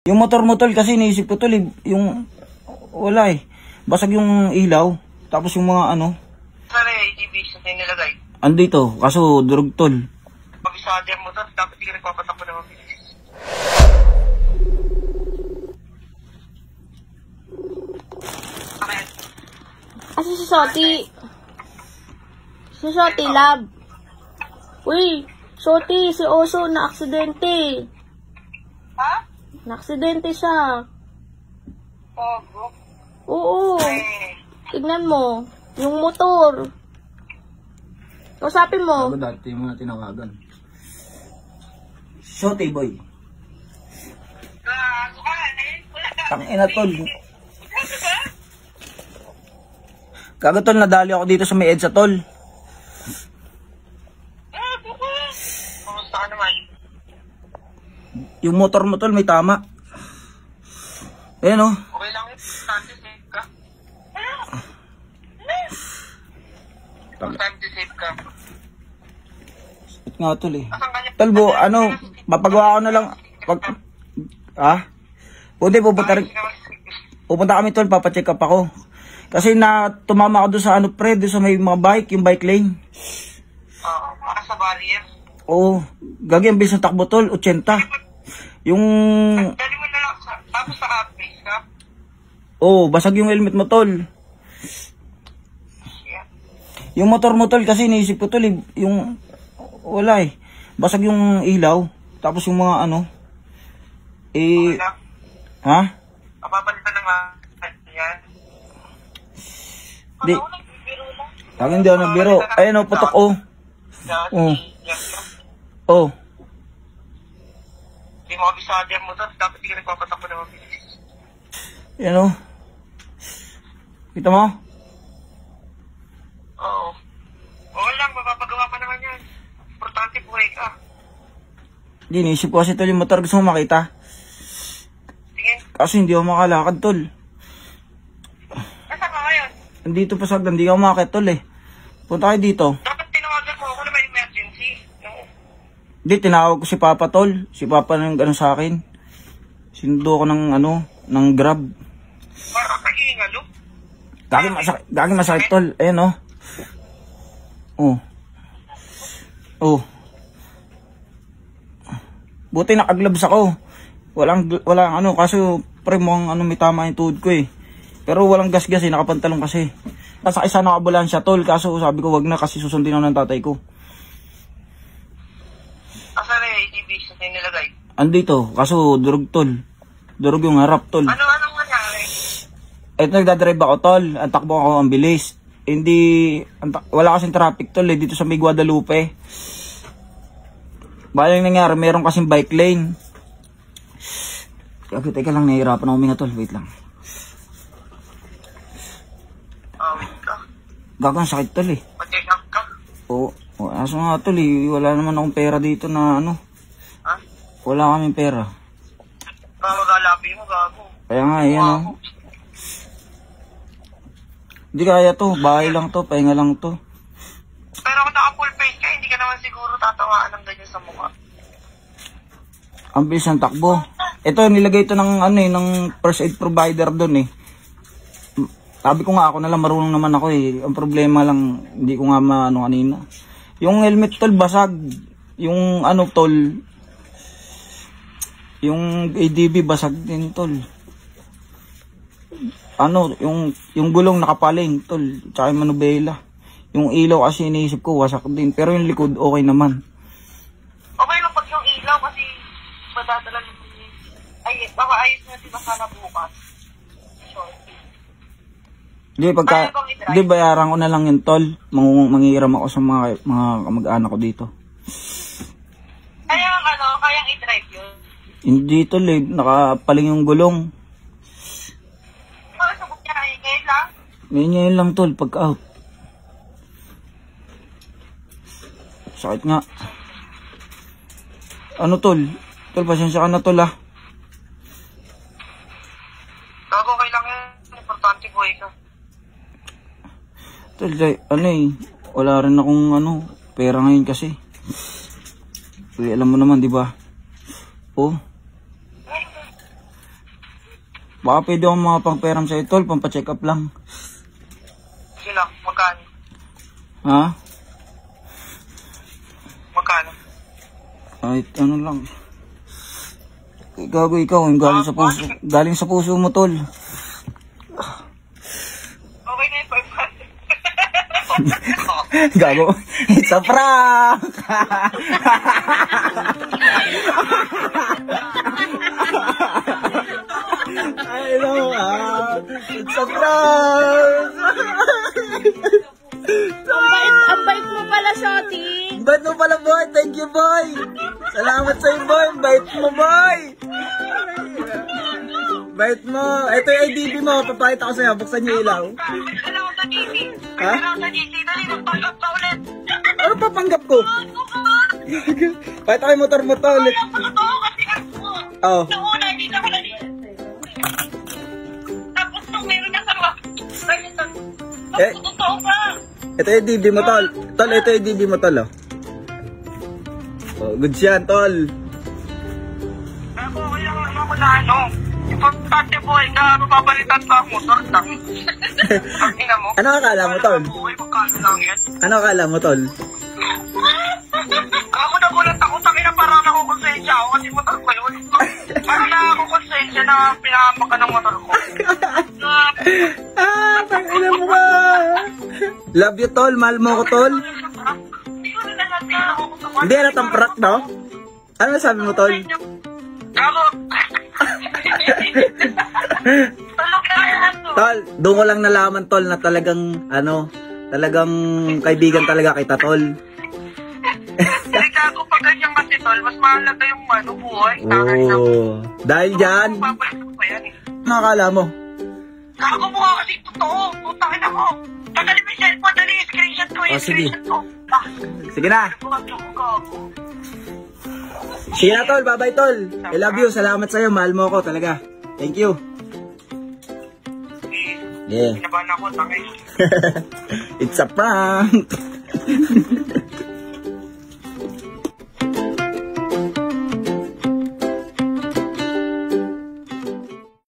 Yung motor mo tol kasi iniisip ko tol yung wala basag yung ilaw tapos yung mga ano. Saan ATV sa nilagay? Andito kaso durog tol. Pag-isader mo tol, dapat di ka nagpapatakbo na mabilis. Kasi si Shoti. Si Shoti lab. Uy, Shoti, si Oso na aksidente. Ha? Na-aksidente siya. Ogo. Oo. Tignan mo. Yung motor. Kausapin mo. Ako dati yung mga tinawagan. Shoti boy. Tangina tol. Kaga tol, nadali ako dito sa may EDSA tol. Kamusta ka naman? Yung motor mo tol may tama. Ayan o. Okay lang yun. Time to save ka. Time to save ka. Ito nga tol Asan ka niya? Tol bo, ano, papagawa ko na lang. Hindi, pupunta kami tol, papacheck up ako. Kasi na tumama ako doon sa ano pre, doon sa may mga bike, yung bike lane. Para sa barrier. Oo, gagi ang bilis ng takbo tol, 80. Yung... Dali mo na lang tapos naka-base ka? Oo, basag yung helmet mo tol. Yeah. Yung motor mo tol kasi iniisip ko tol, yung... Wala basag yung ilaw. Tapos yung mga ano... Okay lang. Ha? Kapapalitan ng yan. Di. Nagbibiro lang. Lagi hindi ako nagbiro. Ayun o, putok o. Oh. Oh. Hindi mo kabisado mo to, dapat di ka nagpapatakbo na mabilis. Yan o. Kita mo? Oo. Okay lang, mapapagawa pa naman yan. Importante buhay ka. Hindi, naisip ko kasi tol yung motor gusto mo makita. Tingin. Kaso hindi ako makalakad tol. Nasaan ka ngayon? Andito pa sagdan, hindi ako makakit tol Punta kayo dito. Dapat tinawagan mo ako na may emergency. No? Hindi, tinawag ko si Papa tol. Si Papa nang gano'n sa akin. Sinundo ko ng ano, ng Grab. Parang nag-iingalo. Gagi masakit tol. Ayan o. Oh. Oh. Buti nakaglabs ako. Walang ano, kaso pre mukhang ano, may tama yung tuhod ko Pero walang gas-gas nakapantalong kasi. Nasa isa na ambulansya tol, kaso sabi ko wag na kasi susundin ako ng tatay ko. Asan na yung ATV sa nilagay? Andito, kaso durog tol. Durog yung harap tol. Anong nangyari? Eto nagdadrive ako tol, ang takbo ako ang bilis. Wala kasing traffic tol dito sa may Guadalupe. Balang nangyari, meron kasing bike lane. Teka lang, nahihirapan ako huminga tol, wait lang. Wait ka. Gagang sakit tol Mag-check up ka? Oo, aso nga tol wala naman akong pera dito na ano. Ha? Wala kaming pera. Mag-alapi mo, gago. Kaya nga, yan o. Hindi kaya to, bahay lang to, pahinga lang to. Pero kung naka-full face ka, hindi ka naman siguro tatawaan ng ganyan sa mukha. Ang bilis ng takbo. Ito, nilagay ito ng ano ng first aid provider doon Sabi ko nga ako na lang, marunong naman ako Ang problema lang, hindi ko nga maano kanina. Yung helmet tol, basag. Yung ano tol, yung ADB basag din tol. Ano, yung gulong nakapaling tol, tsaka yung manubela. Yung ilaw kasi iniisip ko, wasak din. Pero yung likod, okay naman. Okay lang pag yung ilaw kasi madadala ng baka ayos na sila sana bukas. Sure. Di bayaran ko na lang yung tol. Manghihiram ako sa mga kamag-anak ko dito. Kayang i-drive yun? Hindi tol nakapaling yung gulong. Sagot niya, ngayon lang? Ngayon lang tol, pag out. Sakit nga. Ano tol? Tol, pasensya ka na tol Gago, okay lang yan. Importante buhay ka. Tol, ano wala rin akong pera ngayon kasi. Uy, alam mo naman, di ba? Oh. Baka pwede akong makapangperam sa'yo, tol. Pampacheck up lang. Sila, magkano? Ha? Magkano? Kahit ano lang. Gago ikaw, yung galing sa puso. Galing sa puso mo, tol. Okay na yung 500. Gago. It's a prank! I know, it's a prank! Ang bait mo pala, Shoti. Bait mo pala, boy. Thank you, boy. Salamat sa'yo, boy. Bait mo, boy. Bait mo. Ito yung IDB mo. Papakita ko sa'yo. Buksan niyo ilaw. Dala ko sa GC. Ha? Dala ko sa GC. Dali, magpanggap ka ulit. Ano papanggap ko? Pakita ko yung motor mo to ulit. Ayaw ko na to kasi ako. Oh. Noong una, hindi na wala din. Tapos nung meron na sa mga. Eh. Totoo pa. Ito yung DB mo, tol. Tol, ito yung DB mo, tol, oh. Oh, good yan, tol. Ako, kaya naman ko na ano. Importante po, mababalitan pa ang motor lang. Ang ina mo. Ano akala mo, tol? Buhay, magkano lang yan. Ano akala mo, tol? Ako nagulat ako sa kanya, parang nakukonsensya ako kasi motor ko yun. Parang nakukonsensya na pinapaka ng motor ko. Tangina mo ba? Love you, tol. Mahal mo ko, tol. Hindi ko rin alam na nakukonsensya. Hindi halatang prank, no? Ano sabi mo, tol? Ako. Tulog na yan to. Tol, doon ko lang nalaman, tol, na talagang, talagang kaibigan talaga kita, tol. Hindi ka ako pag ganyan kasi tol, mas mahalaga yung buhay. Oh, dahil dyan, Babalik ko pa yan eh. ano akala mo? Gago mo nga kasi totoo. Putakin ako. Tagalin mo yung cellphone. Dali, screenshot ko yung sige. screenshot ko. Ah, Sige na. gago. Sige na, tol. Bye-bye, tol. I love you. Salamat sa'yo. Mahal mo ako talaga. Thank you. Yeah. Kinabahan ako, takay. It's a prank.